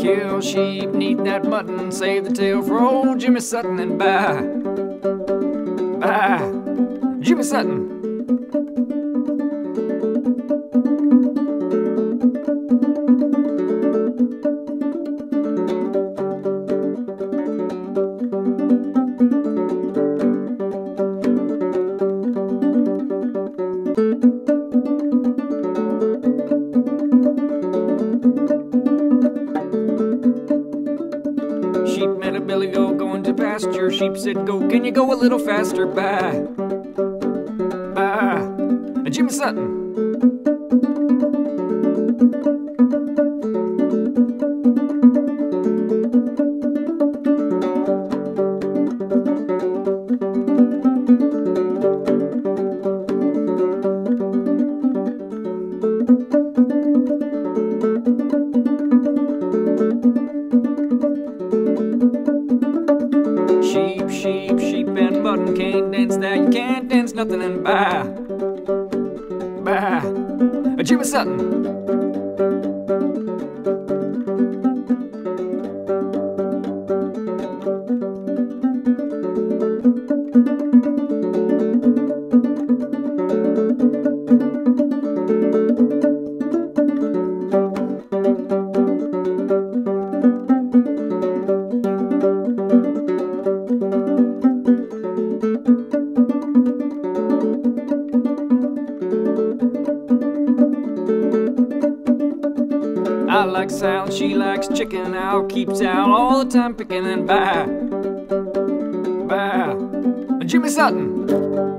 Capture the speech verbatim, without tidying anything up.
Kill sheep, eat that mutton, save the tail for old Jimmy Sutton, and bye, bye, Jimmy Sutton. Sheep met a billy goat going to pasture. Sheep said, "Go, can you go a little faster?" Bye, bye, Jimmy Sutton. Sheep, sheep, sheep and mutton can't dance now. You can't dance nothing, and bye, bye, Jimmy Sutton. I like Sal, she likes chicken. Al keeps Al all the time picking, and bye, bye, Jimmy Sutton.